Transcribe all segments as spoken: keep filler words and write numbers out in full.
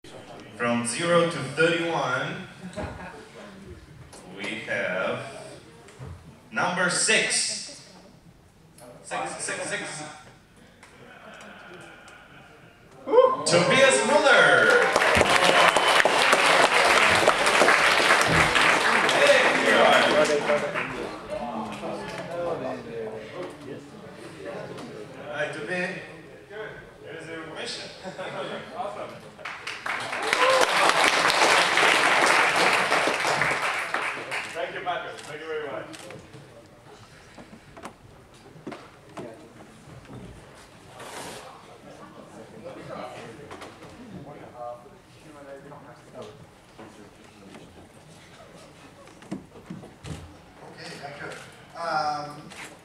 From zero to thirty-one, we have number six. Six, six, six. Woo. Tobias Muller. Hey, here you are. Hi, Tobias. Here's your information. Awesome. Thank you, Patrick. Thank you very much. Okay, thank you. Um,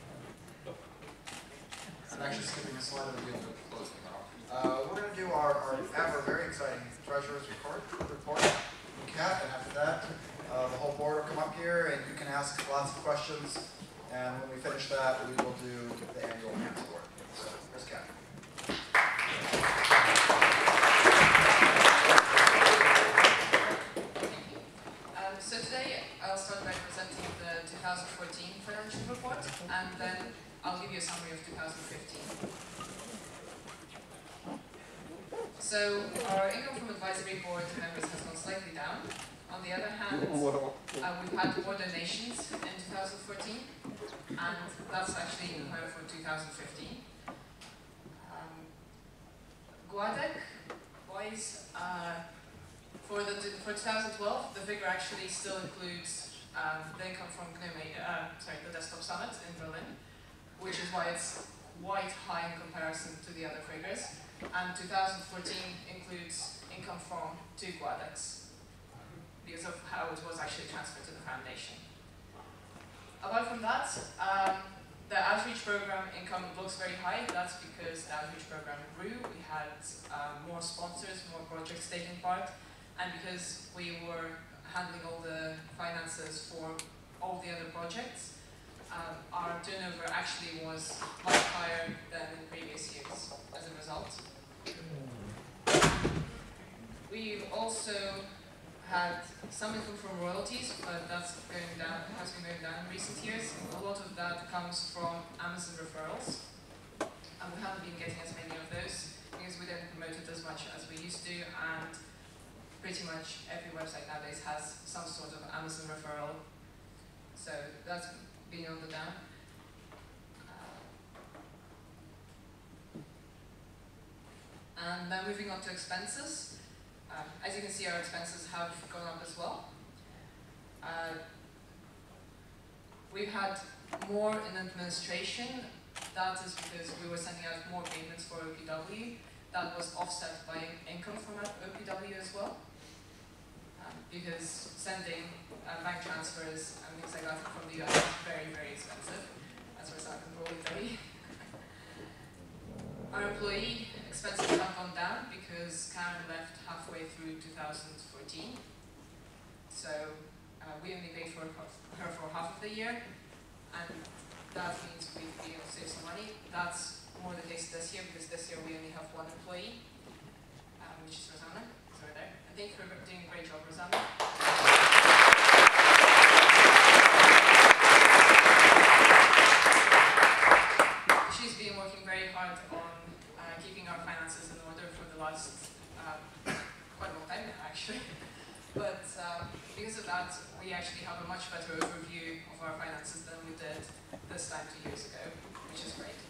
I'm actually skipping a slide of the deal to close it now. Uh, we're going to do our, our, have our very exciting treasurer's report, report recap, and after that, uh, the whole board will come up here and you can ask lots of questions. And when we finish that, we will do the annual report. So, here's Kat. Um, so today I'll start by presenting the two thousand fourteen financial report, and then I'll give you a summary of two thousand fifteen. So our income from advisory board members has gone slightly down. On the other hand, uh, we've had more donations in two thousand fourteen, and that's actually higher for two thousand fifteen. Um, Guadec wise, uh, for the for two thousand twelve, the figure actually still includes um, the income from Gnome, uh, sorry, the Desktop Summit in Berlin, which is why it's quite high in comparison to the other figures. And two thousand fourteen includes income from two Guadecs, because of how it was actually transferred to the foundation. Apart from that, um, the outreach program income looks very high. That's because the outreach program grew. We had um, more sponsors, more projects taking part, and because we were handling all the finances for all the other projects, um, our turnover actually was much higher than in previous years as a result. We also had some income from royalties, but that's going down, has been going down in recent years. A lot of that comes from Amazon referrals, and we haven't been getting as many of those because we don't promote it as much as we used to, and pretty much every website nowadays has some sort of Amazon referral, so that's been on the down. And then moving on to expenses. Um, as you can see, our expenses have gone up as well. Uh, we've had more in administration. That is because we were sending out more payments for O P W. That was offset by income from O P W as well. Um, because sending uh, bank transfers and things like that from the U S is very, very expensive, as far as I can probably tell you. Our employee expenses have gone down because Karen left halfway through two thousand fourteen. So uh, we only paid for her for half of the year, and that means we've been able to save some money. That's more the case this year, because this year we only have one employee, um, which is Rosanna. It's over there. I think you're doing a great job, Rosanna. She's been working very hard on uh, keeping our finances in order for the last uh, quite a long time now, actually. But um, because of that, we actually have a much better overview of our finances than we did this time two years ago, which is great.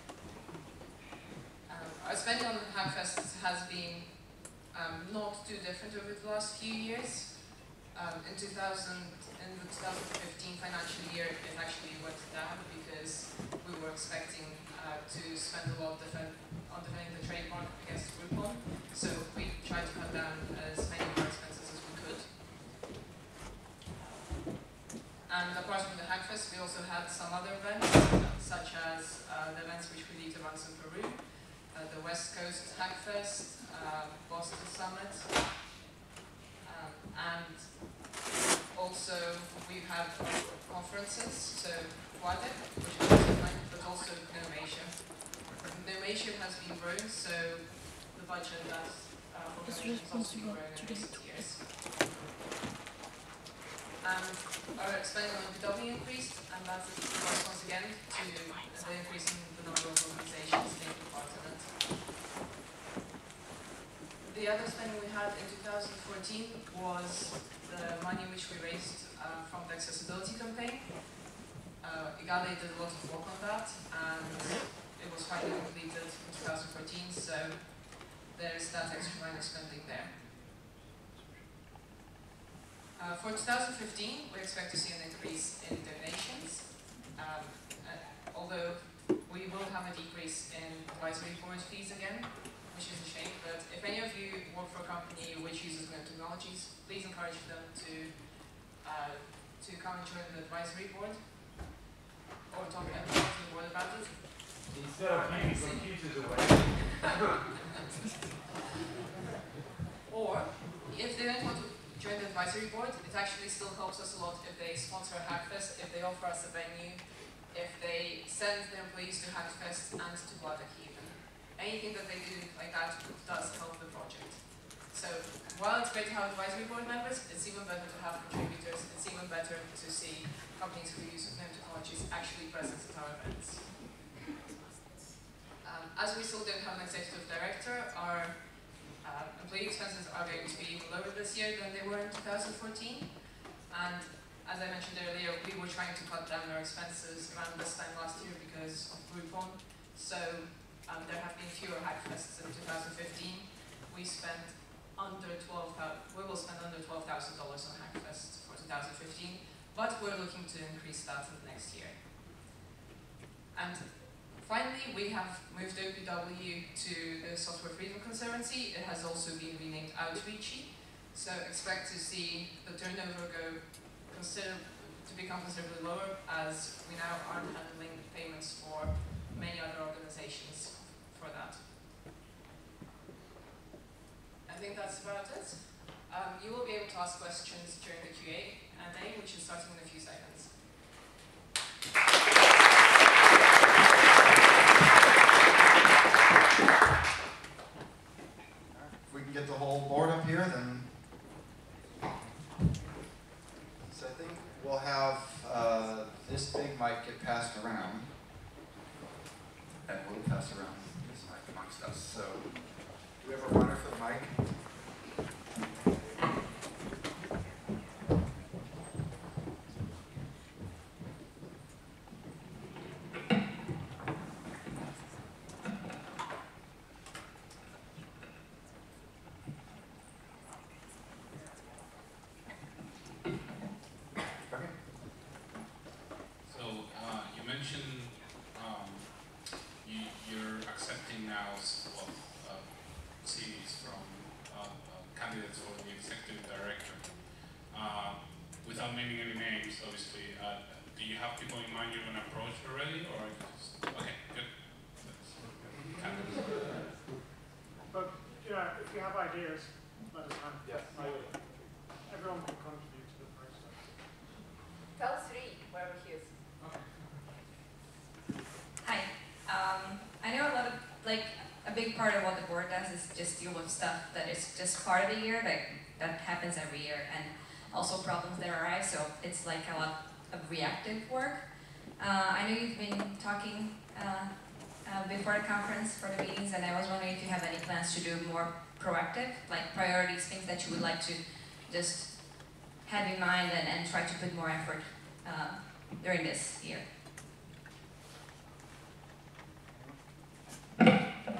Um, our spending on the Hackfest has been um, not too different over the last few years. Um, in, two thousand, in the twenty fifteen financial year, it actually went down because we were expecting uh, to spend a lot defend, on defending the trademark against Groupon. So we tried to cut down as many of our expenses as we could. And apart from the Hackfest, we also had some other events, such as uh, the events which we did once in Peru, uh, the West Coast Hackfest, uh, Boston Summit, um, and also we've had conferences, so Guadec, which is online, but also Gnome Asia. Gnome Asia has been growing, so the budget that uh, for donations also be growing in recent years. And our spending on P W increased, and that was once again to the increase in the number of organizations taking part in it. The other spending we had in two thousand fourteen was the money which we raised uh, from the accessibility campaign. Uh, Igale did a lot of work on that, and it was finally completed in two thousand fourteen, so there's that extra line of spending there. Uh, for two thousand fifteen, we expect to see an increase in donations, um, uh, although we will have a decrease in advisory board fees again, which is a shame, but if any of you work for a company which uses new technologies, please encourage them to uh, to come and join the advisory board, or talk to the board about it. Instead of keeping computers away. Or, if they don't want to join the advisory board, it actually still helps us a lot if they sponsor a Hackfest, if they offer us a venue, if they send their employees to Hackfest and to Bladak even. Anything that they do like that does help the project. So, while it's great to have advisory board members, it's even better to have contributors, it's even better to see companies who use new technologies actually present at our events. Um, as we still don't have an executive director, our uh, employee expenses are going to be lower this year than they were in two thousand fourteen. And as I mentioned earlier, we were trying to cut down our expenses around this time last year because of Groupon. So um, there have been fewer Hackfests in two thousand fifteen. We spent under twelve thousand. We will spend under twelve thousand dollars on Hackfest for two thousand fifteen, but we're looking to increase that in the next year. And finally, we have moved O P W to the Software Freedom Conservancy. It has also been renamed Outreachy, so expect to see the turnover go consider to become considerably lower, as we now aren't handling payments for many other organizations for that. I think that's about it. Um, you will be able to ask questions during the Q and A, which is starting in a few seconds. If we can get the whole board up here, then. So I think we'll have uh, this big mic get passed around, and we'll pass around this mic amongst us. So, do we have a runner for the mic? Ideas, let us know. Yes. Like, everyone can contribute to the process. Tell three, wherever he is. Okay. Hi. Um, I know a lot of, like, a big part of what the board does is just deal with stuff that is just part of the year, like, that happens every year, and also problems that arise, so it's like a lot of reactive work. Uh, I know you've been talking uh, uh, before the conference for the meetings, and I was wondering if you have any plans to do more proactive, like priorities, things that you would like to just have in mind and, and try to put more effort uh, during this year. The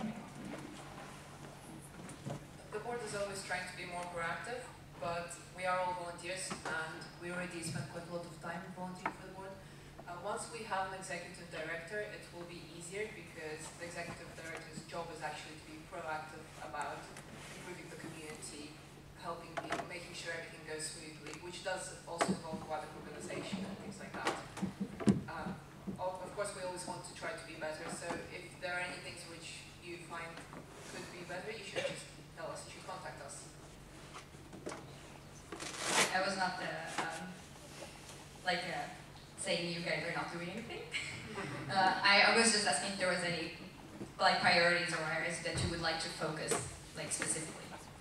board is always trying to be more proactive, but we are all volunteers and we already spend quite a lot of time volunteering for the board. Uh, once we have an executive director, it will be easier because the executive director's job is actually to be proactive about improving the community, helping people, making sure everything goes smoothly, which does also involve wider organization and things like that. Um, of course, we always want to try to be better, so if there are any things which you find could be better, you should just tell us, you should contact us. I was not uh, um, like uh, saying you guys are not doing anything. uh, I, I was just asking if there was any like priorities or areas that you would like to focus like specifically.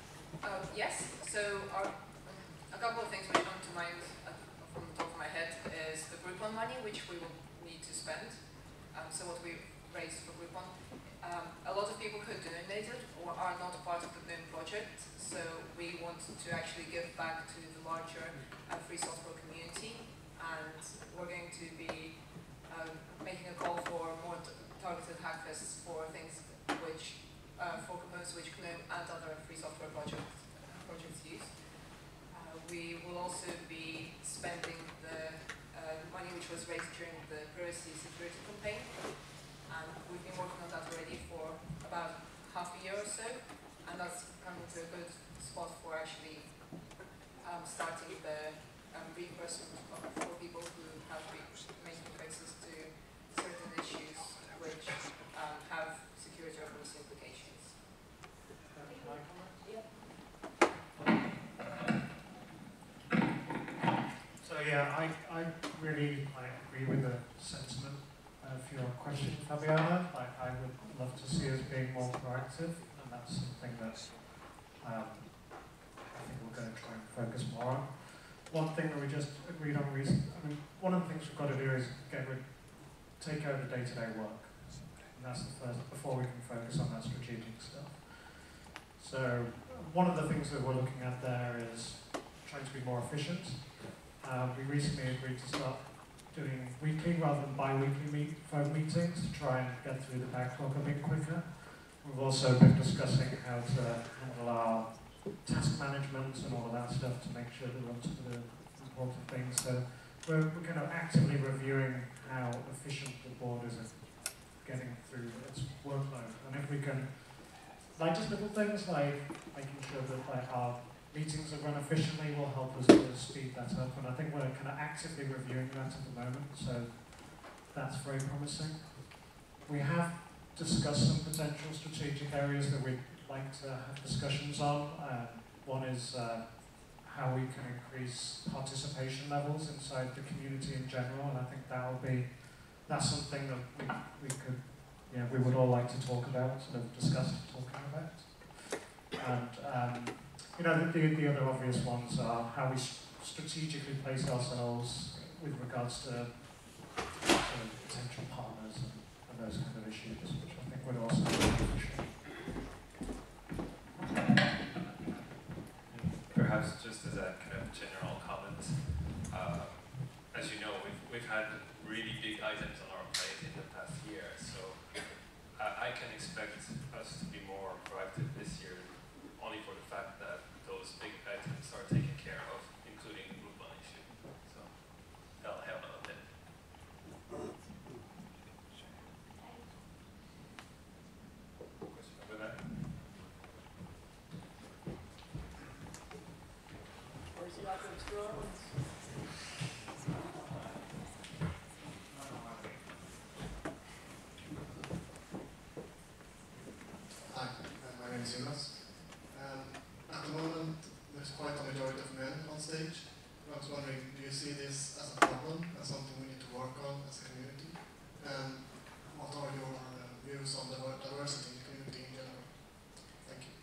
Um, yes, so our, a couple of things which come to mind uh, from the top of my head is the Groupon money, which we will need to spend. Um, so what we raised for Groupon. Um, a lot of people who donated or are not part of the B I M project, so we want to actually give back to the larger uh, free software community, and we're going to be um, making a call for more targeted hackfests for things which, uh, for components which GNOME and other free software projects, projects use. Uh, we will also be spending the uh, money which was raised during the privacy security campaign, and we've been working on that already for about half a year or so, and that's coming to a good spot for actually um, starting the um, reimbursement for people who have been making fixes to certain issues which um, have security or privacy implications. Can I comment? Yeah. So yeah, I, I really I agree with the sentiment of your question, Fabiana. I, I would love to see us being more proactive, and that's something that um, I think we're going to try and focus more on. One thing that we just agreed on recently, I mean, one of the things we've got to do is get rid, take over day-to-day work. And that's the first, before we can focus on that strategic stuff. So one of the things that we're looking at there is trying to be more efficient. Uh, we recently agreed to start doing weekly rather than bi-weekly meet, phone meetings to try and get through the backlog a bit quicker. We've also been discussing how to handle our task management and all of that stuff to make sure that we're on top of the important things. So we're, we're kind of actively reviewing how efficient the board is at getting through its workload. And if we can, like just little things like making sure that like our meetings are run efficiently will help us to speed that up. And I think we're kind of actively reviewing that at the moment, so that's very promising. We have discussed some potential strategic areas that we'd like to have discussions on. Uh, one is uh, how we can increase participation levels inside the community in general, and I think that will be, that's something that we, we could, yeah, we would all like to talk about, sort of discuss talking about. And um, you know, the, the, the other obvious ones are how we strategically place ourselves with regards to sort of potential partners and, and those kind of issues, which I think would also be beneficial. Perhaps just as a kind of general comment, uh, as you know, we've, we've had really big items on our plate in the past year, so uh, I can expect us to be more proactive this year, only for the fact that those big items are taken care of, including the group one issue. So that'll help a bit. Question over there? Where's the optics going? Hi, my name is Jonas. Um, at the moment, there's quite a majority of men on stage. I was wondering, do you see this as a problem, as something we need to work on as a community? And what are your uh, views on the diversity in the community in general? Thank you.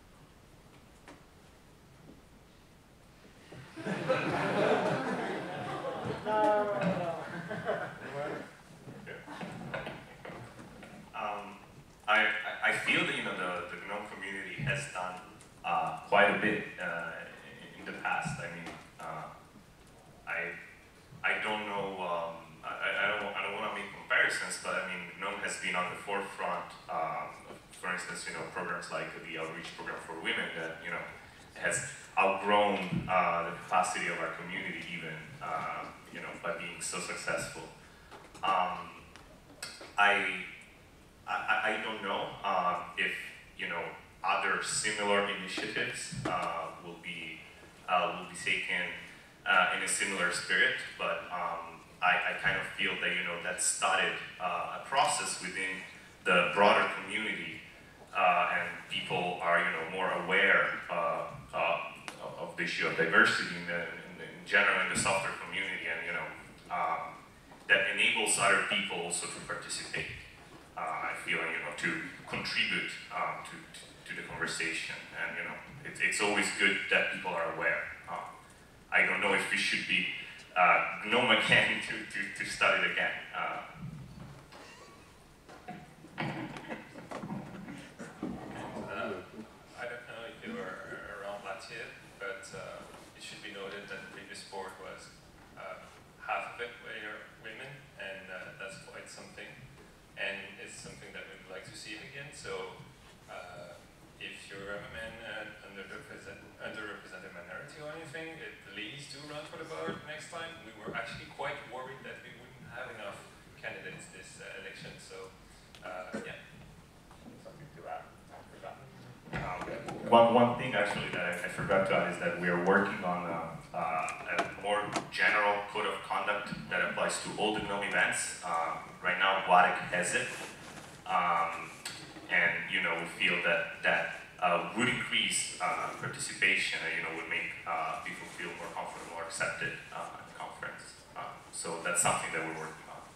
Um, I, I feel that, you know, the, the GNOME community has done uh, quite a bit uh, in, in the past. I mean, uh, I I don't know, um, I, I don't I don't want to make comparisons, but I mean, GNOME has been on the forefront. Uh, of, for instance, you know, programs like the outreach program for women that, you know, has outgrown uh, the capacity of our community even, uh, you know, by being so successful. Um, I, I I don't know uh, if, you know, other similar initiatives uh, will be uh, will be taken uh, in a similar spirit, but um, I, I kind of feel that, you know, that started uh, a process within the broader community, uh, and people are, you know, more aware uh, uh, of the issue of diversity in, the, in, the, in general in the software community, and, you know, um, that enables other people also to participate. Uh, I feel, you know, to contribute um, to, to to the conversation, and you know, it, it's always good that people are aware. Uh, I don't know if we should be uh, GNOME again to, to, to start it again. Uh, Uh, I don't know if you were around last year, but uh, it should be noted that the previous board was uh, half of it were women, and uh, that's quite something. And it's something that we'd like to see again. So uh, if you're a man and underrepresented, underrepresented minority or anything, it, please do run for the board next time. We were actually quite worried that we wouldn't have enough candidates this uh, election. So uh, yeah. Something to add. I forgot. Um, one, one thing actually that I, I forgot to add is that we are working on a, uh, a more general code of conduct that applies to all the GNOME events. Um, right now, W A D C has it. Um, and, you know, we feel that that uh, would increase uh, participation and, you know, would make uh, people feel more comfortable or accepted uh, at the conference. Uh, so that's something that we're working on.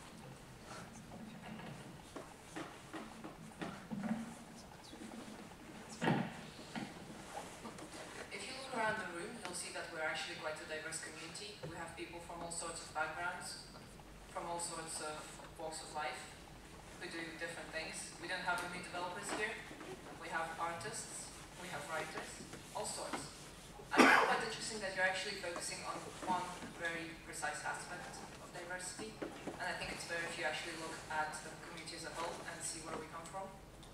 If you look around the room, you'll see that we're actually quite a diverse community. We have people from all sorts of backgrounds, from all sorts of walks of life, who do different things. We don't have only developers here. We have artists, we have writers, all sorts. And it's quite interesting that you're actually focusing on one very precise aspect of diversity. And I think it's better if you actually look at the community as a whole and see where we come from.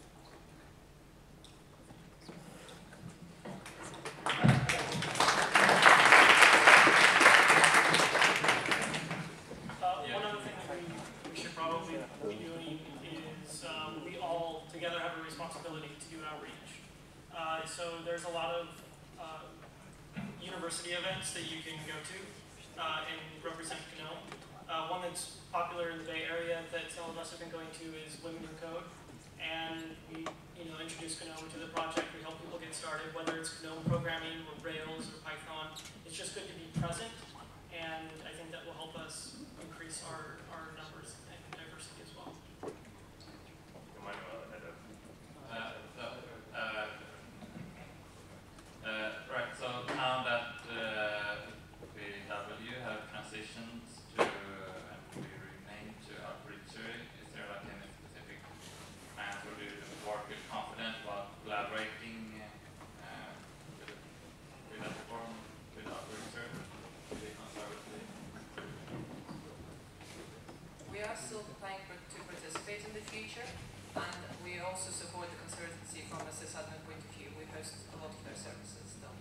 Uh, one other thing that we, we should probably be doing is um, we all together have a responsibility to do outreach. Uh, so there's a lot of uh, university events that you can go to uh, and represent GNOME. Uh, one that's popular in the Bay Area that some of us have been going to is Women in Code. And we you know, introduce GNOME to the project. We help people get started, whether it's GNOME programming or Rails or Python. It's just good to be present. And I think that will help us increase our, our numbers and diversity as well. Emmanuel, ahead of. Uh, so, uh, uh, right, so now that uh, we W have transitioned to uh, and we renamed to Outreachery, is there like any specific plans or do you work with confident about collaborating uh, with, with that form, with Outreachery? We are still planning to participate in the future, and we also support the consultancy from a sysadmin point of view. We host a lot of their services still.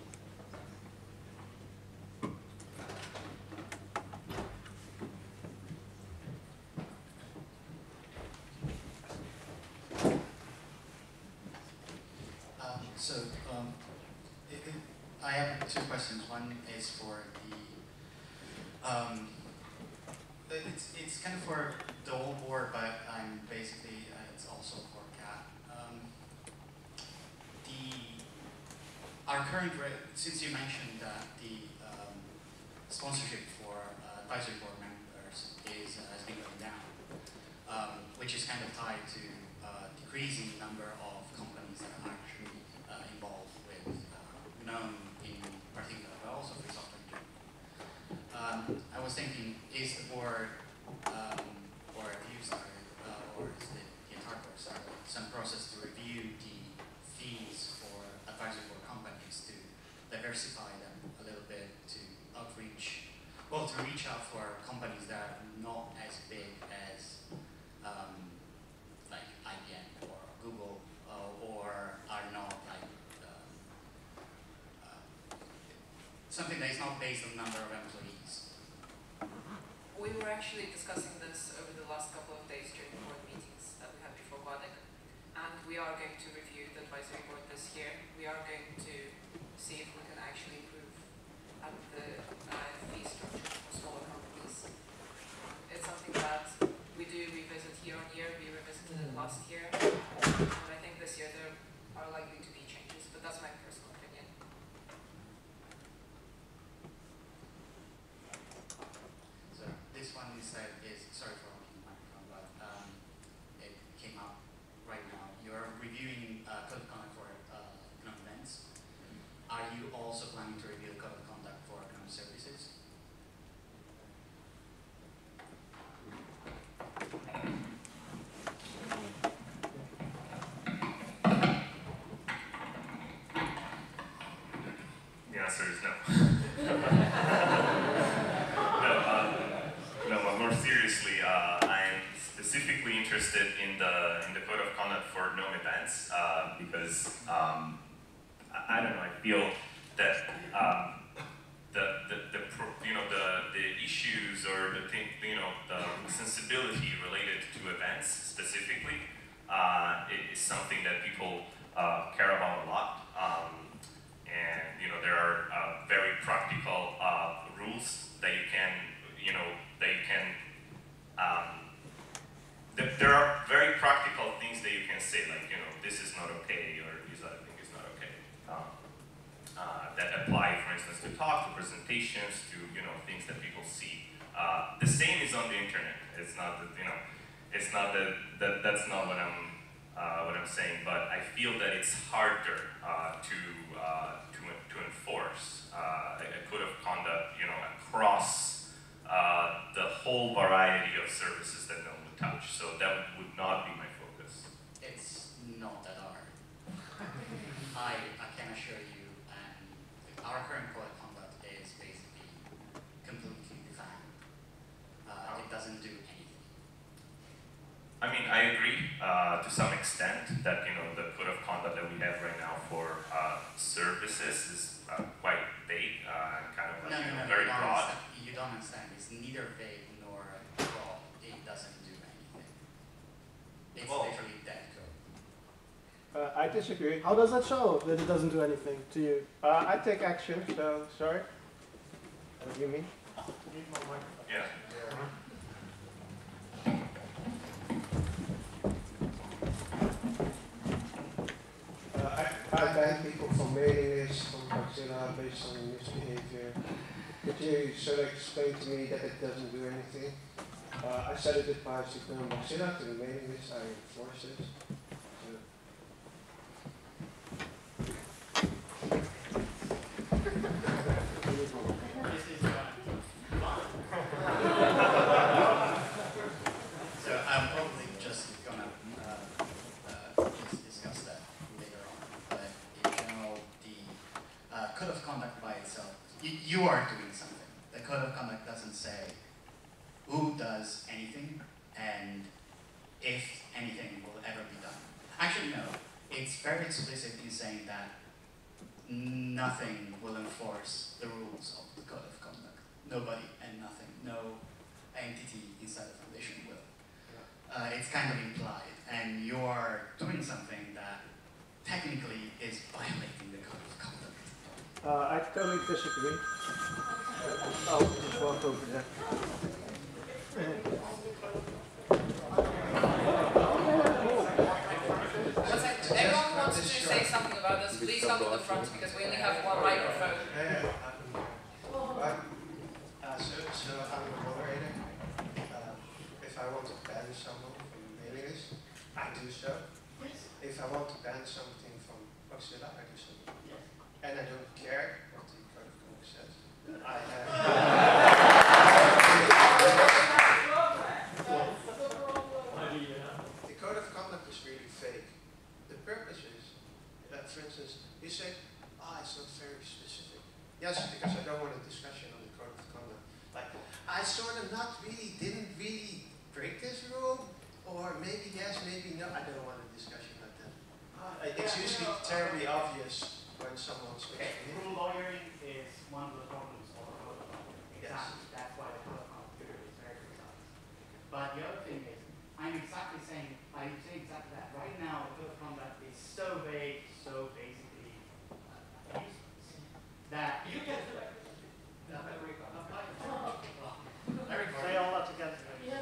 Um, so, um, it, it, I have two questions. One is for the, um, it's, it's kind of for the whole board, but I'm basically, uh, it's also for Kat. Um, the, our current, since you mentioned that the um, sponsorship for uh, advisory board members is, uh, has been going down, um, which is kind of tied to uh, decreasing number of companies that are actually uh, involved with uh, GNOME in particular, but also free software in general. Um, I was thinking, is the board, um, or have you started, uh, or is the, the entire board started, some process to review the fees for advisory board companies to diversify them a little bit, to outreach, well, to reach out for companies that are not as big as um, like I B M or Google, uh, or are not like um, uh, something that is not based on number of employees. We were actually discussing this over the last couple of days during the board meetings that we had before W A D C, and we are going to review the advisory board this year. We are going to see if we can actually improve at the uh, fee structure for smaller companies. It's something that we do revisit year on year. We revisited it last year, and I think this year there are likely to be changes, but that's my personal opinion. So this one is, uh, is sorry for holding the microphone, but um, it came up right now. You're reviewing uh, code of conduct for uh, answer is no. no, um, no, but more seriously, uh, I'm specifically interested in the in the code of conduct for gnome events uh, because um, I, I don't know. I feel that um, the the, the pro, you know the the issues or the thing you know the sensibility related to events specifically uh, is something that people uh, care about a lot. Um, and you know there are uh, very practical uh, rules that you can you know that you can. Um, th there are very practical things that you can say, like, you know, this is not okay, or this other thing is not okay. Um, uh, that apply, for instance, to talk, to presentations, to, you know, things that people see. Uh, the same is on the internet. It's not that, you know, it's not that, that that's not what I'm, uh, what I'm saying, but I feel that it's harder uh, to, uh, to, to enforce uh, a code of conduct, you know, across Uh, the whole variety of services that no one would touch. So that would not be my focus. It's not that hard. I, I can assure you, and our current code of conduct is basically completely defined. Uh, it doesn't do anything. I mean, I agree uh, to some extent that, you know, the code of conduct that we have right now for uh, services is uh, quite vague, uh, kind of like, No, you no, know, no, very you don't broad. understand. You don't understand. It's neither vague nor broad. It doesn't do anything. It's Well, literally dead code. Uh, I disagree. How does that show that it doesn't do anything to you? Uh, I take action, so sorry. What do you mean? Yeah. Uh, I, I ban people from mailing lists, from Bacilla based on misbehavior. Could you sort of explain to me that it doesn't do anything? Uh, I said it applies to Gnome Bacilla, to the mailing list, I enforce it. So. So I'm probably just gonna uh, uh, dis- discuss that later on. But in general, the uh, code of conduct by itself, you, you are doing something. The code of conduct doesn't say who does anything and if anything will ever be done. Actually, no. It's very explicit in saying that nothing will enforce the rules of the code of conduct. Nobody and nothing. No entity inside the foundation will. Uh, it's kind of implied, and you're doing something that technically is violating the code of conduct. Uh, I totally disagree. I'll just walk over there. Everyone wants to say something about this, please come to the front because we only have one microphone. Uh, so, so I'm a moderator. Uh, if I want to ban someone from the mailing list, I do so. If I want to ban something from Bacilla, I do so. And I don't care what the code of conduct says. I have. The code of conduct is really fake. The purpose is that, for instance, you say, ah, oh, it's not very specific. Yes, because I don't want a discussion on the code of conduct. Like, I sort of not really, didn't really break this rule, or maybe yes, maybe no. I don't want a discussion like that. Uh, it's usually terribly obvious when someone switches. Okay, rule lawyering is one of the problems of the code of conduct. Exactly. Yes. That's why the code of conduct is very precise. But the other thing is, I'm exactly saying, I'm saying exactly that. Right now, the code of conduct is so vague, so basically uh, useless, that you can do it. Say all that together.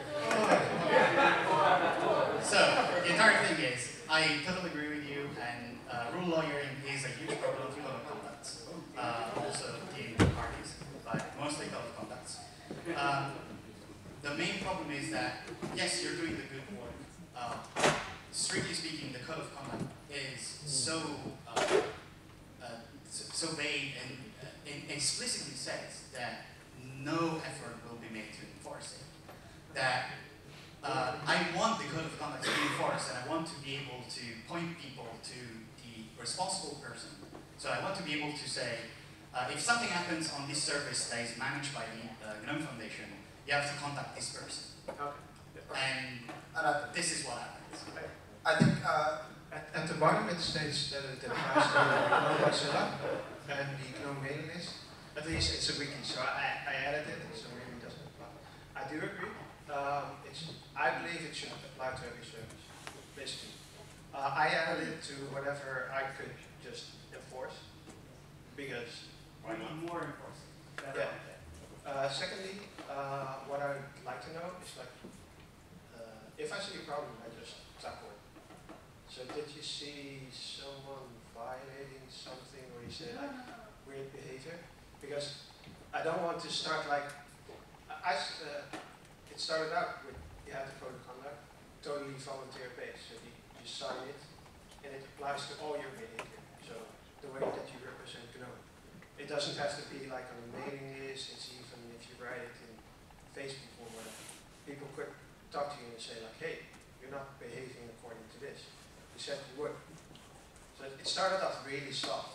So, the entire thing is, I totally agree with you, and uh, rule lawyering is a huge problem of code of conduct. Uh, also in parties, but mostly code of conduct. Um, the main problem is that, yes, you're doing the good work. Uh, strictly speaking, the code of conduct is so uh, uh, so, so vague and, uh, and explicitly says that no effort will be made to enforce it. That uh, I want the code of conduct to be enforced, and I want to be able to point people to the responsible person. So I want to be able to say, uh, if something happens on this service that is managed by the uh, GNOME Foundation, you have to contact this person. Okay. And And I, this is what happens. I think, uh, At, at the bottom it states that it applies to GNOME Mozilla and the GNOME mailing list. At least it's a wiki, so I, I added it, so maybe it doesn't apply. I do agree. Um, it's, I believe it should apply to every service, basically. Uh, I added it to whatever I could just enforce, because why not? More enforcement. Yeah. Uh, secondly, uh, what I'd like to know is like, uh, if I see a problem, I just tackle it. So did you see someone violating something, or you say like weird behavior? Because I don't want to start like, I, uh, it started out with, you have the code of conduct, totally volunteer based. So you, you sign it, and it applies to all your behavior. So the way that you represent GNOME. It doesn't have to be like on a mailing list, it's even if you write it in Facebook or whatever. People could talk to you and say like, hey, you're not behaving according to this. You said you would. So it started off really soft.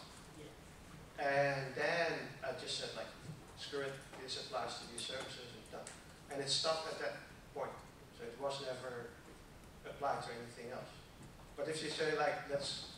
And then I just said like, screw it, this applies to these services and done. And it stopped at that point. So it was never applied to anything else. But if you say like, let's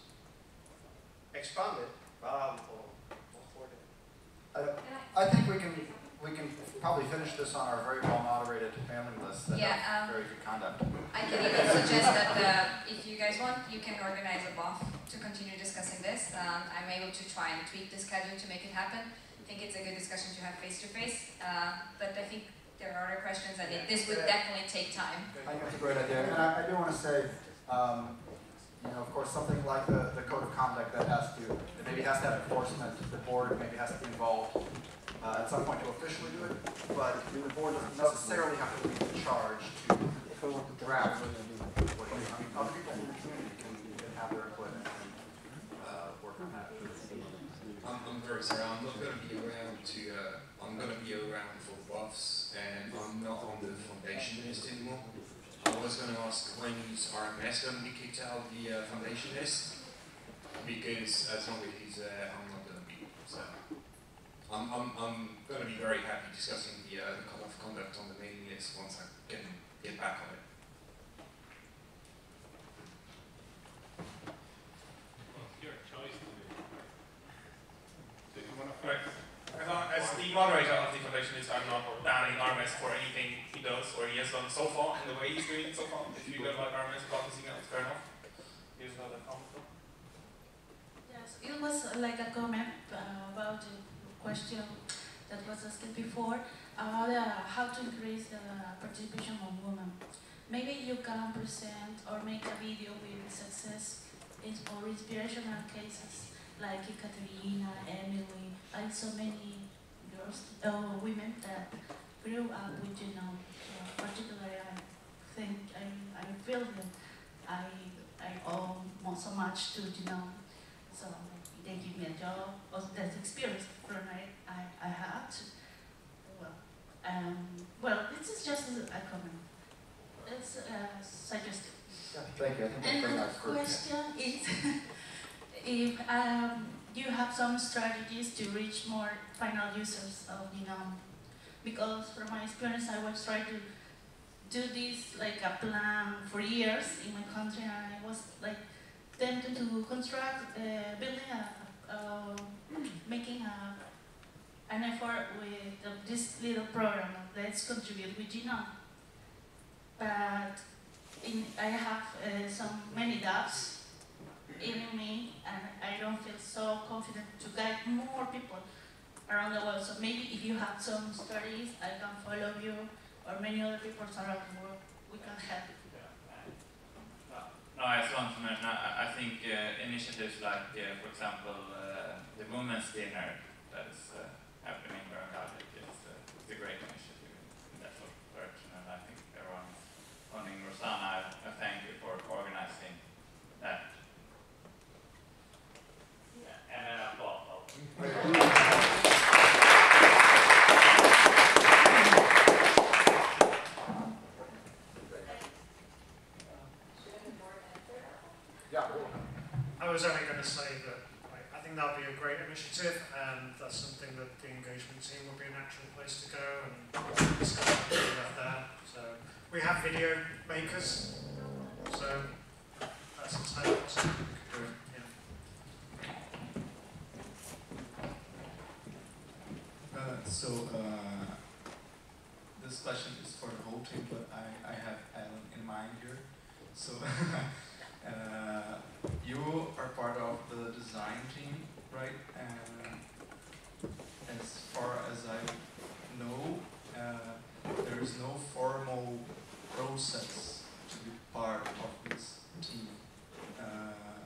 expand it, well, I'm all, all for it. I, I think we can we can probably finish this on our very well moderated mailing list that Yeah, have um, very good conduct. I can even suggest that uh, if you guys want, you can organize a B O F to continue discussing this. Um, I'm able to try and tweak the schedule to make it happen. I think it's a good discussion to have face to face, uh, but I think there are other questions, and it, this would definitely take time. I think that's a great idea. And I, I do want to say, um, you know, of course, something like the, the code of conduct that has to, that maybe has to have enforcement, the board maybe has to be involved uh, at some point to officially do it, but the board doesn't necessarily have to lead the charge to draft. I mean, other people in the community can, can have their input and uh, work on that. I'm, I'm very sorry, I'm not going to be around to, uh, I'm going to be around for B O Fs, and I'm not on the foundation list anymore. I was going to ask when is R M S going to be kicked out of the uh, foundation list, because as long as he's there, uh, I'm not going to be. So I'm, I'm, I'm going to be very happy discussing the, uh, the code of conduct on the mailing list once I can get back on it. Well, your choice to do. Do you want to Right. As, long, as the moderator of the foundation list, I'm not banning R M S for anything he does or he has done so far and the way he's doing it so far. If you don't like R M S practicing it, it's fair enough. Here's another comment. Yes, it was uh, like a comment uh, about the question that was asked before about uh, how to increase the participation of women. Maybe you can present or make a video with success or inspirational cases like Katerina, Emily, and so many girls, uh, women that grew up with, you know, uh, particularly I think, I, I feel that I, I owe so much to, you know, so they give me a job, or that experience from I, I, I had. Well, um, well, this is just a comment. It's a suggestion. Yeah, thank you. I think that's And very the nice. question is, if um, you have some strategies to reach more final users of GNOME, because from my experience, I was trying to do this like a plan for years in my country, and I was like tempted to construct, uh, building a, uh, making a, an effort with uh, this little program of Let's Contribute with GNOME. But in, I have uh, some many doubts in me, and I don't feel so confident to guide more people around the world. So maybe if you have some stories, I can follow you, or many other people around the world, we can help. No, I just want to mention, I, I think uh, initiatives like, uh, for example, uh, the Women's Dinner that is uh, happening around Gallic is uh, it's a great initiative in that sort of direction, and I think everyone, owning Rosanna, I thank you for organizing that. Yeah, and an applause. I was only going to say that like, I think that'll be a great initiative, and that's something that the engagement team will be a natural place to go and discuss about that. So we have video makers, so that's entirely possible. We could do it. Yeah. Uh, so uh, this question is for the whole team, but I, I have Alan in mind here. So uh, you are part of the design team, right? And as far as I know, uh, there is no formal process to be part of this team. Uh,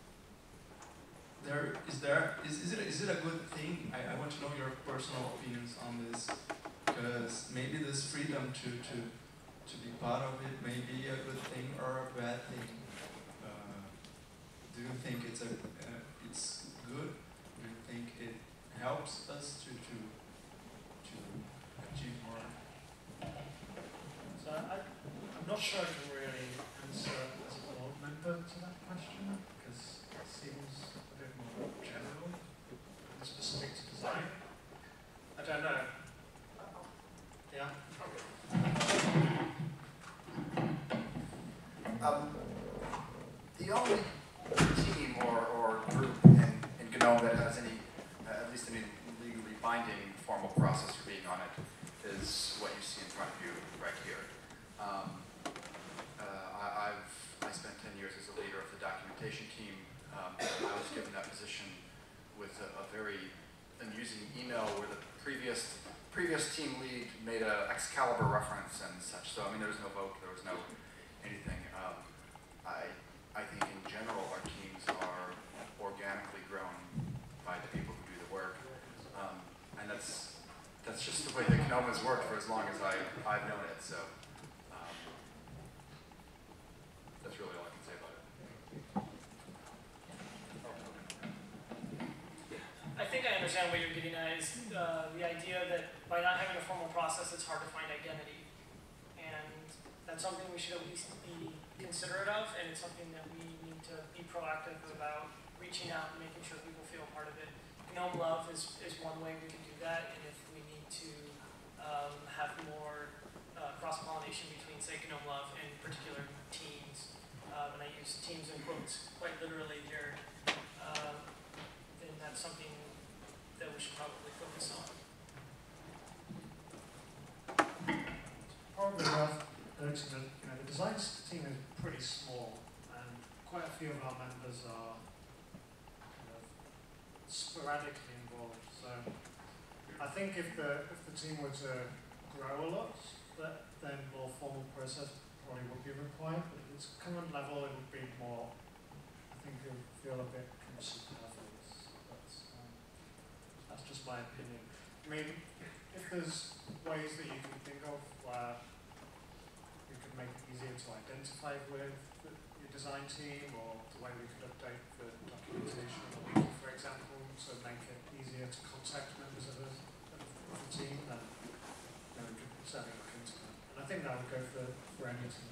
there is there is, is it is it a good thing? I, I want to know your personal opinions on this, because maybe this freedom to to to be part of it may be a good thing or a bad thing. Uh, do you think it's a uh, it's good? Do you think it helps us to to to achieve more? So I, I'm not sure I can really answer as a board member to that question, because it seems a bit more general and specific to design. I don't know. Yeah? Um, the only team or, or group in, in GNOME that has any, uh, at least any legally binding formal process for being on it is what you see in front of you right here. Um, uh, I, I've I spent ten years as a leader of the documentation team. Um, I was given that position with a, a very amusing email where the previous previous team lead made a Excalibur reference and such. So I mean, there was no vote, there was no anything. Um, I I think in general our teams are organically grown by the people who do the work, um, and that's that's just the way that GNOME has worked for as long as I I've known it. So um, that's really all I can say about it. I think I understand what you're getting at is uh, the idea that by not having a formal process, it's hard to find identity. And that's something we should at least be considerate of, and it's something that we need to be proactive about reaching out and making sure people feel part of it. GNOME Love is, is one way we can do that, and if we need to um, have more uh, cross-pollination between, say, GNOME Love and particular teams, uh, and I use teams in quotes quite literally here, uh, then that's something that we should probably focus on. Probably worth noting that you know, the design team is pretty small, and quite a few of our members are kind of sporadically involved. So I think if the if the team were to grow a lot, that then more formal process probably would be required. But at its current level, it would be more. I think it would feel a bit kind of superfluous. That's um, that's just my opinion. I mean, if there's ways that you can think of where we could make it easier to identify with the, your design team, or the way we could update the documentation of the wiki, for example, to make it easier to contact members of the, of the team, then you know, we could certainly look into that. And I think that would go for, for any team.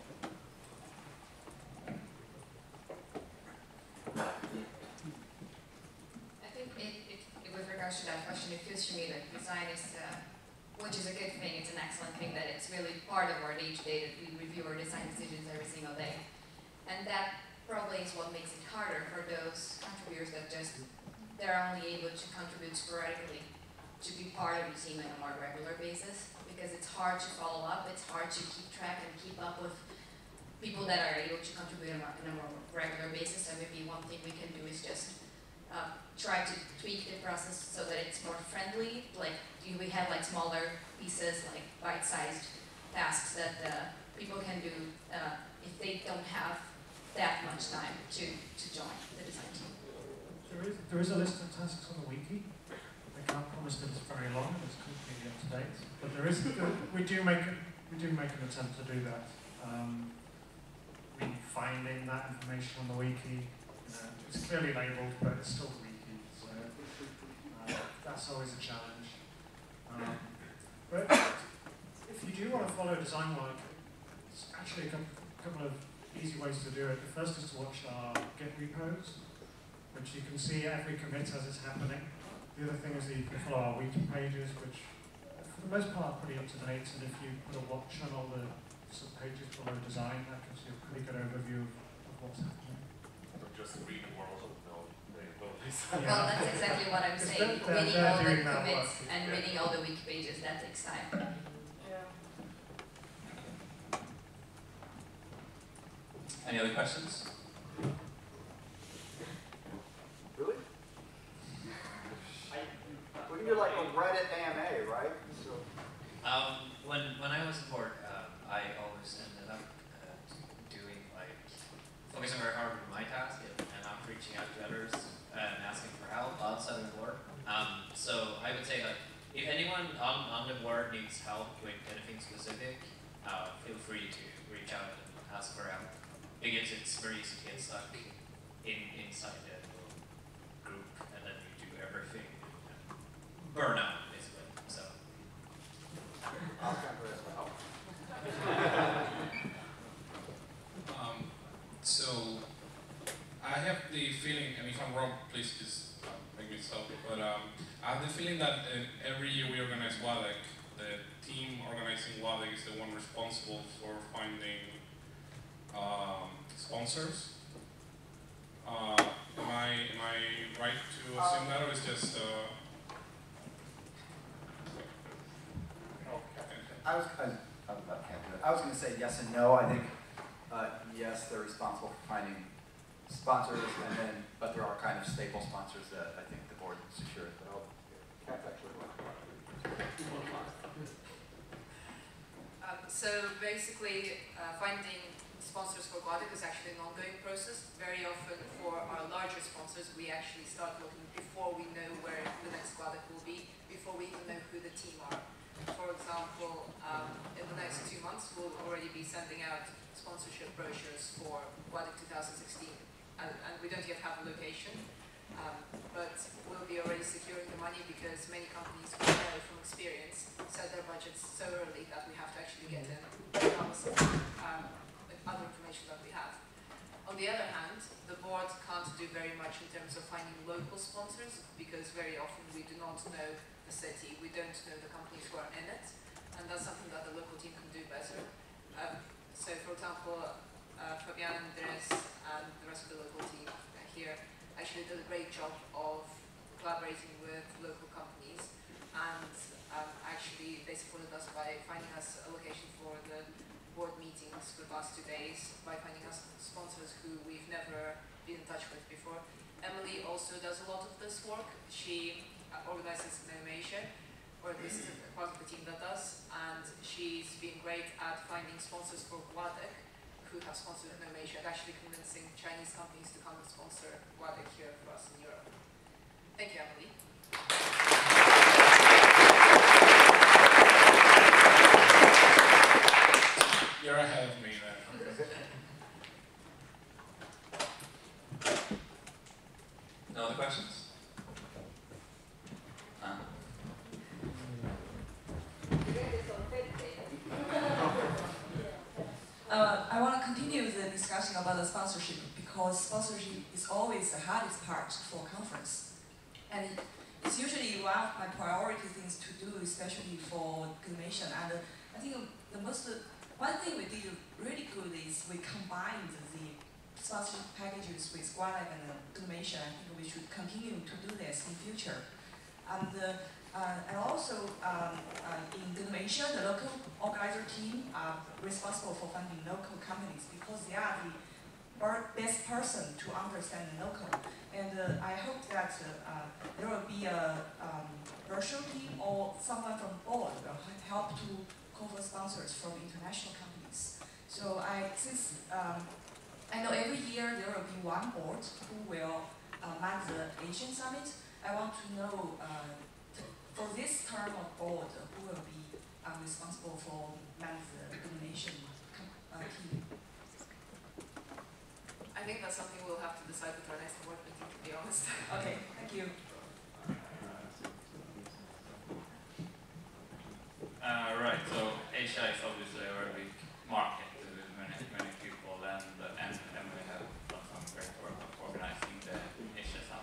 I think it, it, it, with regards to that question, it feels to me like design is, uh, which is a good thing, it's an excellent thing, that it's really part of our day-to-day, that we review our design decisions every single day. And that probably is what makes it harder for those contributors that just, they're only able to contribute sporadically, to be part of the team on a more regular basis, because it's hard to follow up, it's hard to keep track and keep up with people that are able to contribute on a, on a more regular basis. So maybe one thing we can do is just uh, try to tweak the process so that it's more friendly. Like, do we have like smaller pieces, like bite-sized tasks that uh, people can do uh, if they don't have that much time to, to join the design team. There is, there is a list of tasks on the wiki. I can't promise that it's very long, it's completely up to date. But there is, there, we do make we do make an attempt to do that. Um, we finding that information on the wiki, you know, it's clearly labelled, but it's still the wiki, so uh, that's always a challenge. Um, but if you do want to follow design work, it's actually a couple, couple of easy ways to do it. The first is to watch our Git repos. which you can see every commit as it's happening. The other thing is that you can follow our wiki pages, which for the most part are pretty up to date, and if you put a watch on all the sub-pages below design, that gives you a pretty good overview of, of what's happening. Or just read the world, no, they don't Well, that's exactly what I'm saying. They're- Reading they're all the doing that commits work. and Yeah. reading all the wiki pages, that takes time. Any other questions? Really? We can do like a Reddit A M A, right? So. Um, when when I was bored, um, I always ended up uh, doing like focusing very hard on my task, and, and I'm reaching out to others and asking for help outside of the board. Um, so I would say like if anyone on on the board needs help with anything specific, uh, feel free to reach out and ask for help, because it's very easy to get stuck in inside the group, and then you do everything and burn out basically. So. I'll come for help. um, so I have the feeling, and if I'm wrong, please just um, make me stop. But um, I have the feeling that uh, every year we organize WADEC, the team organizing WADEC is the one responsible for finding um, sponsors. Uh, am I am I right to assume that, or is just? Uh, I was, I, I was about to answer that. I was going to say yes and no. I think uh, yes, they're responsible for finding sponsors, and then but there are kind of staple sponsors that I think the board secures. But I'll Kat actually. Um, so basically, uh, finding sponsors for WADEC is actually an ongoing process. Very often for our larger sponsors, we actually start looking before we know where the next WADEC will be, before we even know who the team are. For example, um, in the next two months, we'll already be sending out sponsorship brochures for WADEC twenty sixteen. And, and we don't yet have a location, um, but we'll be already securing the money because many companies we know from experience set their budgets so early that we have to actually get in regardless of um, other information that we have. On the other hand, the board can't do very much in terms of finding local sponsors because very often we do not know the city, we don't know the companies who are in it, and that's something that the local team can do better. Um, so for example, uh, Fabian, Andres, and the rest of the local team here actually did a great job of collaborating with local companies, and um, actually they supported us by finding us a location for the board meetings for the past two days, by finding us sponsors who we've never been in touch with before. Emily also does a lot of this work. She uh, organizes Nomasia, or at least part of the team that does, and she's been great at finding sponsors for WADEC who have sponsored Nomasia, and actually convincing Chinese companies to come and sponsor WADEC here for us in Europe. Thank you, Emily. You're ahead of me there. No other questions? Uh. Uh, I want to continue the discussion about the sponsorship because sponsorship is always the hardest part for a conference. And it's usually one of my priority things to do, especially for Gnomation. And uh, I think the most, uh, one thing we did really good is we combined the sponsorship packages with WADEC and uh, Gnomation. I think we should continue to do this in future. And uh, Uh, and also, um, uh, in Indonesia, the local organizer team are responsible for funding local companies because they are the best person to understand the local. And uh, I hope that uh, uh, there will be a um, virtual team or someone from board will help to cover sponsors from international companies. So I, since um, I know every year there will be one board who will uh, man the Asian Summit, I want to know uh, for this term of board, who will be uh, responsible for manage the Indonesian uh, team? I think that's something we'll have to decide with our next board meeting, to be honest. Okay, thank you. Uh, right, so Asia is obviously a very big market with many, many people, and, and, and we have done some great work of organizing the Asia Summit.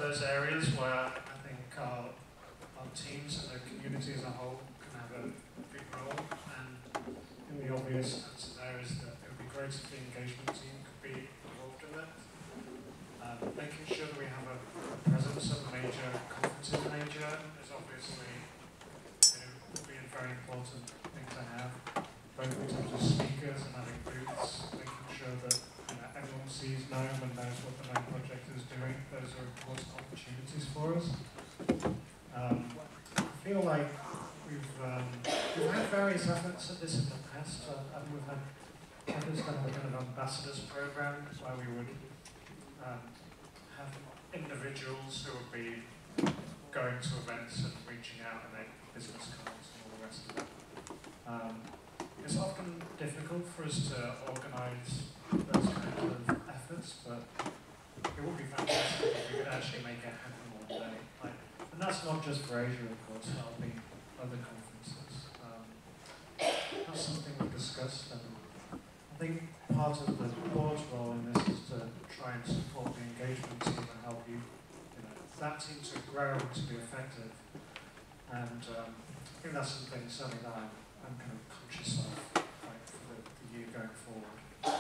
those areas where I think our, our teams and the community as a whole can have a big role. And in the obvious answer there is that it would be great if the engagement team could be involved in it. Um, making sure that we have a, a presence at major conferences in A G M is obviously, you know, will be a very important thing to have, both in terms of speakers and having booths, making sure that you know, everyone sees GNOME and knows what the GNOME project is doing. Those are important opportunities for us. Um, I feel like we've, um, we've had various efforts at this in the past. Uh, and we've had others done a kind of ambassadors program where we would um, have individuals who would be going to events and reaching out and make business cards and all the rest of it. Um, it's often difficult for us to organise those kinds of efforts, but it would be fantastic if we could actually make it happen one day. Like, and that's not just for Asia, of course, that'll be other conferences. Um, that's something we discussed, and I think part of the board's role in this is to try and support the engagement team and help you, you know, that team to grow and to be effective. And um, I think that's something certainly that I'm, I'm kind of conscious of, like, for the, the year going forward.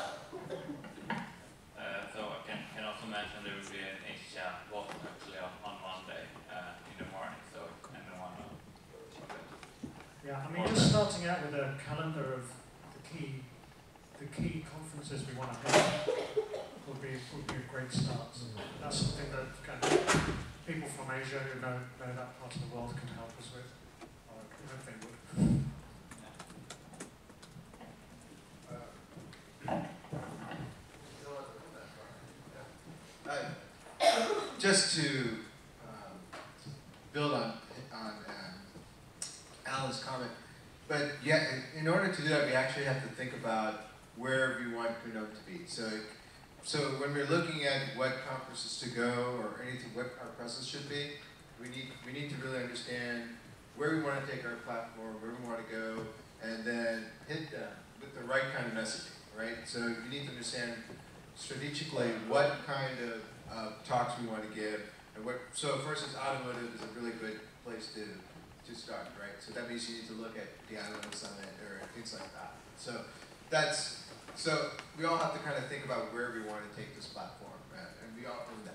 Uh, so I can, can also mention there will be an A G M walk actually on, on Monday uh, in the morning, so anyone uh, yeah, I mean, just starting out with a calendar of the key the key conferences we want to have would be would be a great start. So that's something that kind of people from Asia who know, know that part of the world can help us with, or I hope they would. Uh, just to um, build on on um, Alan's comment, but yeah, in, in order to do that, we actually have to think about where we want GNOME to be. So, so when we're looking at what conferences to go or anything, what our presence should be, we need we need to really understand where we want to take our platform, where we want to go, and then hit them with the right kind of messaging, right? So you need to understand strategically what kind of uh, talks we want to give, and what. So, for instance, automotive is a really good place to to start, right? So that means you need to look at the Automotive Summit or things like that. So that's so we all have to kind of think about where we want to take this platform, right? And we all own that.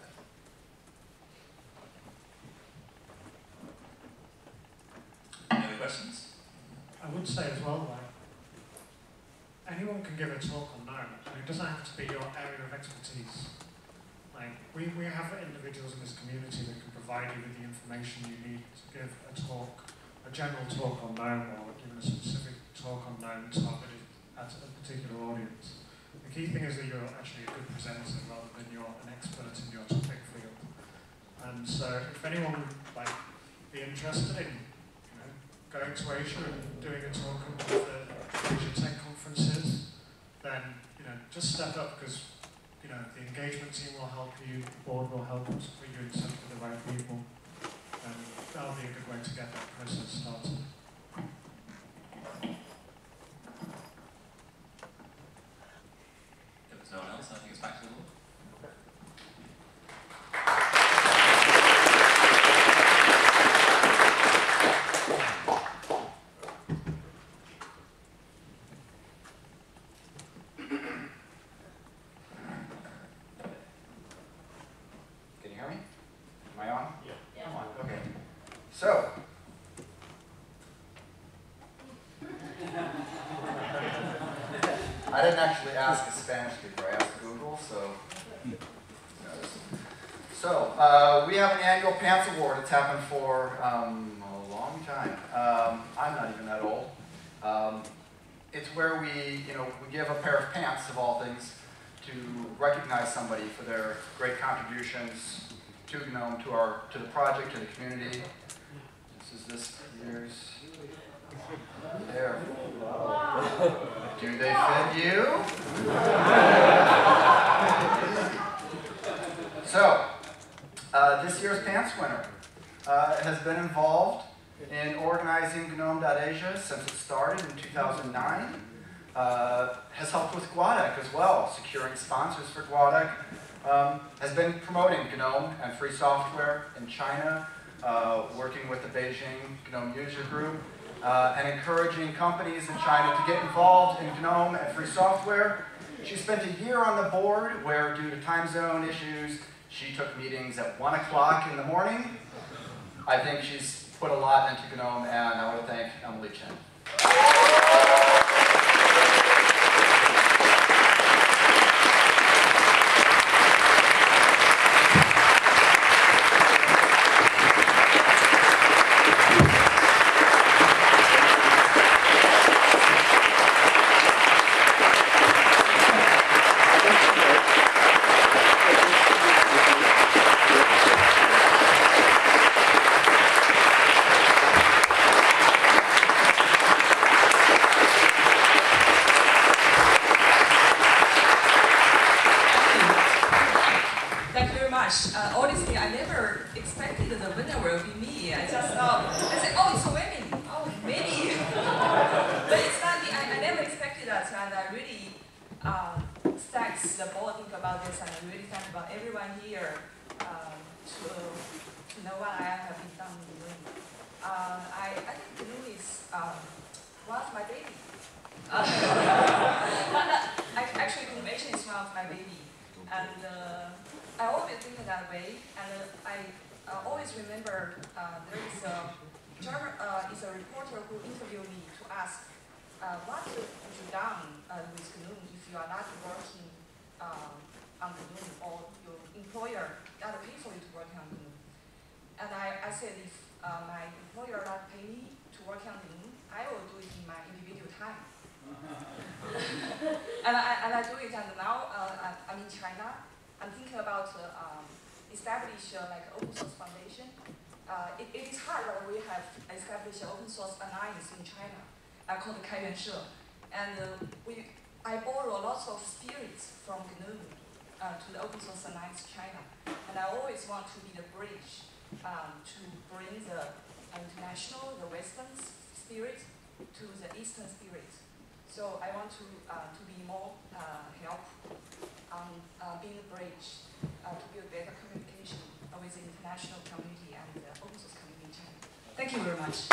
Any other questions? I would say as well, like, anyone can give a talk on GNOME, and it doesn't have to be your area of expertise. Like, we, we have individuals in this community that can provide you with the information you need to give a talk, a general talk on GNOME, or even a specific talk on GNOME targeted at a particular audience. The key thing is that you're actually a good presenter rather than you're an expert in your topic field. And so if anyone would like, be interested in you know, going to Asia and doing a talk at one of the Asia Tech conferences, then you know, just step up, because you know, the engagement team will help you, the board will help to put you in touch with the right people, and that'll be a good way to get that process started. If there's no one else, I think it's back to the board. Can you hear me? Am I on? Yeah. Yeah. I'm on. Okay. So. I didn't actually ask a Spanish speaker, I asked Google, so. So, uh, we have an annual Pants Award. It's happened for um, a long time. Um, I'm not even that old. Um, it's where we, you know, we give a pair of pants, of all things, to recognize somebody for their great contributions to GNOME, to our, to the project, to the community. This is this year's. There. Do they fit you? So, uh, this year's pants winner uh, has been involved in organizing GNOME dot Asia since it started in two thousand nine. Uh, has helped with GUADEC as well, securing sponsors for GUADEC, um, has been promoting GNOME and free software in China, uh, working with the Beijing GNOME user group, uh, and encouraging companies in China to get involved in GNOME and free software. She spent a year on the board where, due to time zone issues, she took meetings at one o'clock in the morning. I think she's put a lot into GNOME, and I want to thank Emily Chen. Uh, honestly, I never expected the winner will be me. I just thought, I said, oh, it's a women. Oh, maybe. But it's not me. I, I never expected that, and I really um, thanks the board think about this, and I really thank about everyone here um, to, to know what I have been done in the room. Uh, I, I think the room is um, one of my baby. Uh, I, actually, convention is one of my baby. And uh, I always think that way, and uh, I uh, always remember uh, there is a German, uh, is a reporter who interviewed me to ask uh, what would you done uh, with GNOME if you are not working um, on GNOME, or your employer not pay for you to work on GNOME. And I, I said if uh, my employer not pay me to work on GNOME, I will do it in my individual time. and, I, and I do it, and now uh, I'm in China. I'm thinking about uh, um, establish uh, like open source foundation. Uh, it, it is hard, but we have established an open source alliance in China uh, called Kaiyuanshe. And uh, we, I borrow lots of spirits from GNOME uh, to the open source alliance China. And I always want to be the bridge um, to bring the international, the Western spirit to the Eastern spirit. So I want to uh, to be more uh, help on uh, being a bridge uh, to build better communication uh, with the international community and the open source community in China. Thank you very much.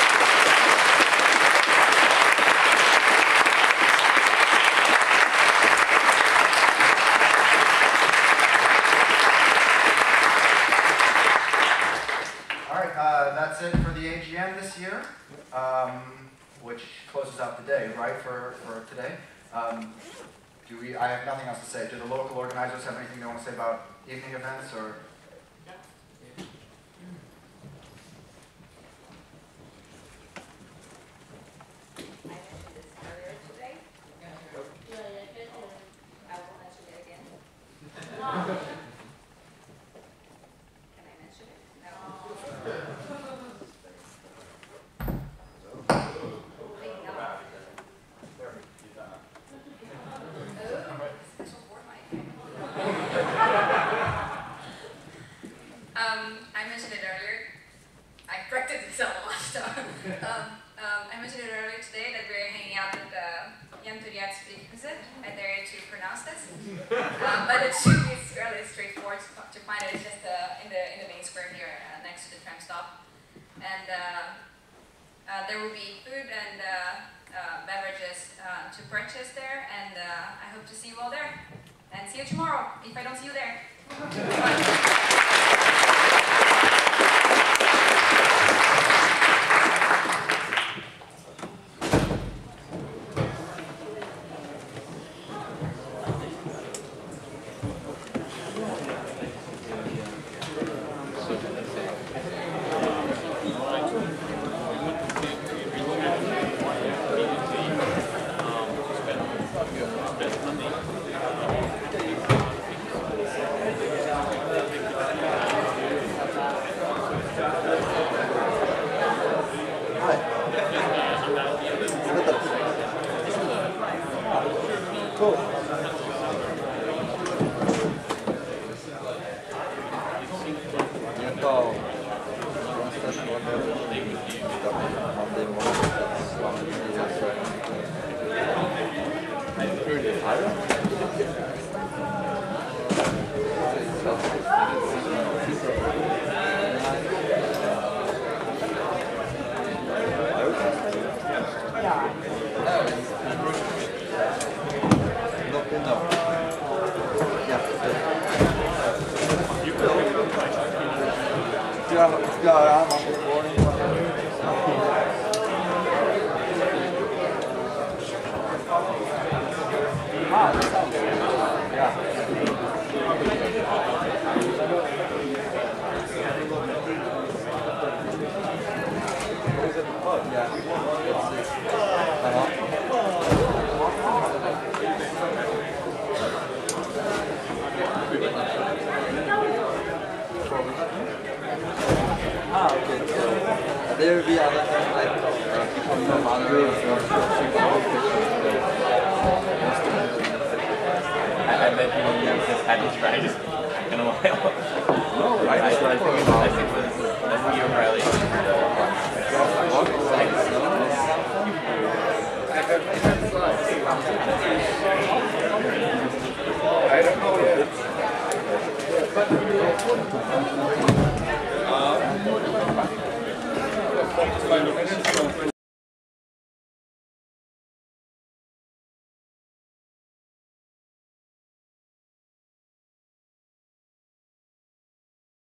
All right, uh, that's it for the A G M this year. Um, which closes out the day, right, for, for today. Um, do we, I have nothing else to say. Do the local organizers have anything they want to say about evening events, or? Yeah. I mentioned this earlier today. I will mention it again. Can I mention it? No. Um, I mentioned it earlier. I corrected myself a lot, so. um, um, I mentioned it earlier today that we're hanging out with the Yamturiat Spikhuset. I dare you to pronounce this. um, but it should be fairly straightforward to, to find it. It's just uh, in the in the main square here, uh, next to the tram stop. And uh, uh, there will be food and uh, uh, beverages uh, to purchase there. And uh, I hope to see you all there. And see you tomorrow, if I don't see you there. Thank you. Ja, ja, ja, maar gewoon niet. Ah, dat kan. Ja. Ja. Ah, okay. There will be other things like uh, some other I, I bet you just had this right in a while. No, right? I, I think it was, I think it was a year probably. I don't know yet. But